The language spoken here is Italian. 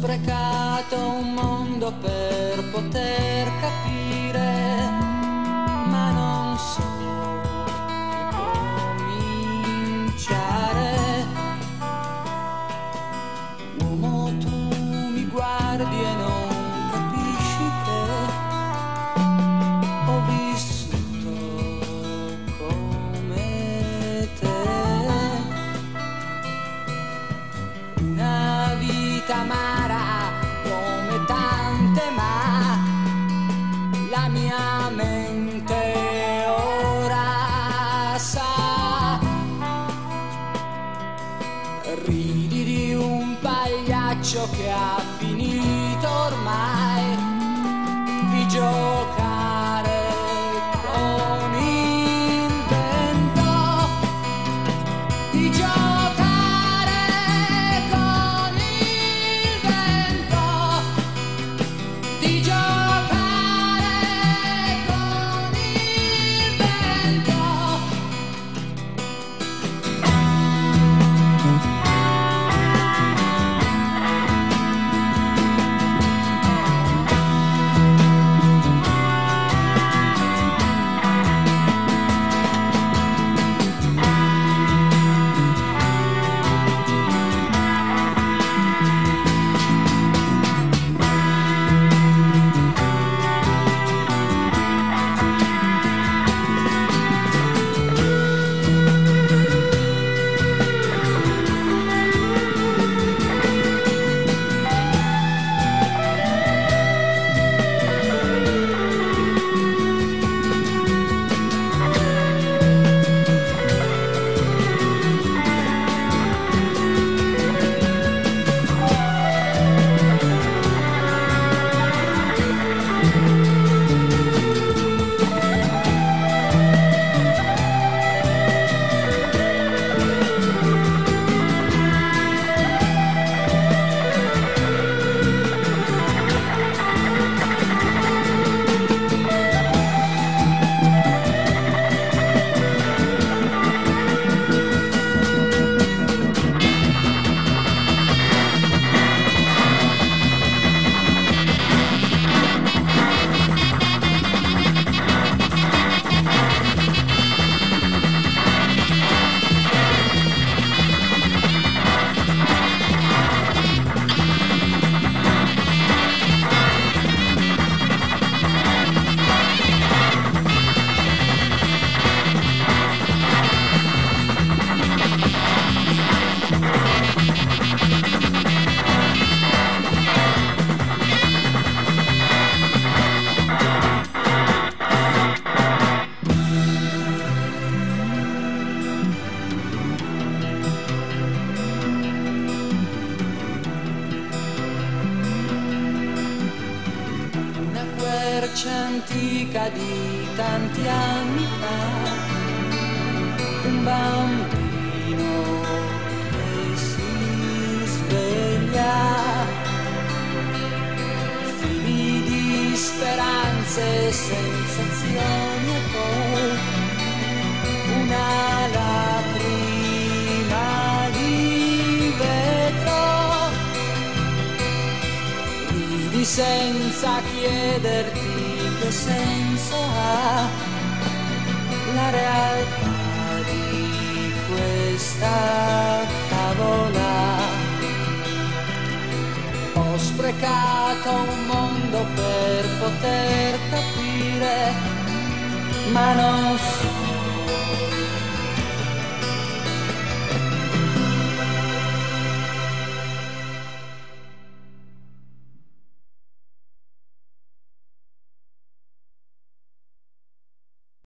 sprecato un mondo per poter capire, ma non so cominciare. Uomo, tu mi guardi e non capisci che ho vissuto come te una vita amara come tante, ma la mia mente ora sa. Ridi di un pagliaccio che ha finito ormai di giocare con il vento, di giocare con il vento, di giocare con il vento. Antica di tanti anni fa, un bambino che si sveglia, fili di speranze e sensazioni e poi una lacrima di vetro. Ridi senza chiederti che senso ha la realtà di questa favola. Ho sprecato un mondo per poter capire, ma non so